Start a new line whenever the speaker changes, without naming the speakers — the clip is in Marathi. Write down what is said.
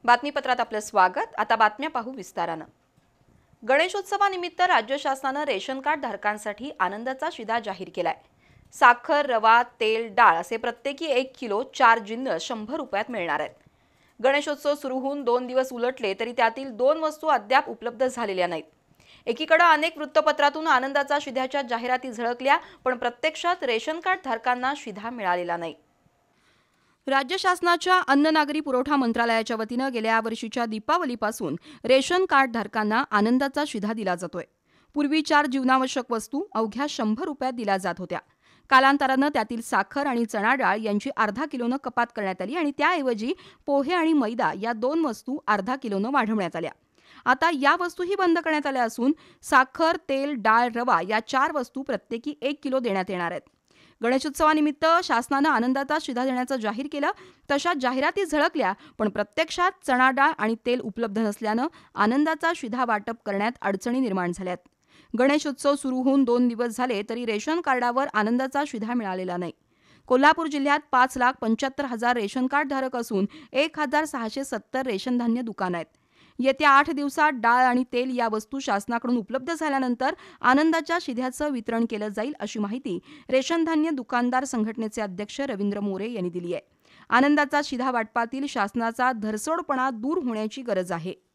बातमीपत्रात आपलं स्वागत। आता बातम्या पाहू विस्तारानं। गणेशोत्सवानिमित्त राज्य शासनाने रेशन कार्ड धारकांसाठी आनंदाचा शिधा जाहीर केलाय। साखर, रवा, तेल, डाळ असे प्रत्येकी 1 किलो 4 जिन्नस 100 रुपयात मिळणार आहेत। गणेशोत्सव सुरू होऊन 2 दिवस उलटले तरी त्यातील 2 वस्तू अद्याप उपलब्ध झालेल्या नाहीत। एकीकडे अनेक वृत्तपत्रातून आनंदाचा शिध्याच्या जाहिराती झळकल्या, पण प्रत्यक्षात रेशन कार्ड धारकांना शिधा मिळालेला नाही। राज्य शासनाच्या अन्न नागरी पुरवठा मंत्रालयाच्या वतीनं गेल्या वर्षीच्या दीपावलीपासून रेशन कार्ड धारकांना आनंदाचा शिधा दिला जातोय। पूर्वी 4 जीवनावश्यक वस्तू अवघ्या 100 रुपयात दिल्या जात होत्या। कालांतरानं त्यातील साखर आणि चणा डाळ यांची अर्धा किलोनं कपात करण्यात आली आणि त्याऐवजी पोहे आणि मैदा या 2 वस्तू अर्धा किलोनं वाढवण्यात आल्या। आता या वस्तूही बंद करण्यात आल्या असून साखर, तेल, डाळ, रवा या 4 वस्तू प्रत्येकी 1 किलो देण्यात येणार आहेत। गणेशोत्सवानिमित्त शासनानं आनंदाचा शिधा देण्याचं जाहीर केलं, तशा जाहिराती झळकल्या, पण प्रत्यक्षात चणा डाळ आणि तेल उपलब्ध नसल्यानं आनंदाचा शिधा वाटप करण्यात अडचणी निर्माण झाल्यात। गणेशोत्सव सुरू होऊन 2 दिवस झाले तरी रेशन कार्डावर आनंदाचा शिधा मिळालेला नाही। कोल्हापूर जिल्ह्यात 5,75,000 रेशन कार्ड धारक असून 1,670 रेशन धान्य दुकानं आहेत। येत्या 8 दिवसात डाळ आणि तेल या वस्तू शासनाकडून उपलब्ध झाल्यानंतर आनंदाच्या शिध्याचं वितरण केलं जाईल, अशी माहिती रेशन धान्य दुकानदार संघटनेचे अध्यक्ष रवींद्र मोरे यांनी दिली आहे। आनंदाचा शिधा वाटपातील शासनाचा धरसोडपणा दूर होण्याची गरज आहे।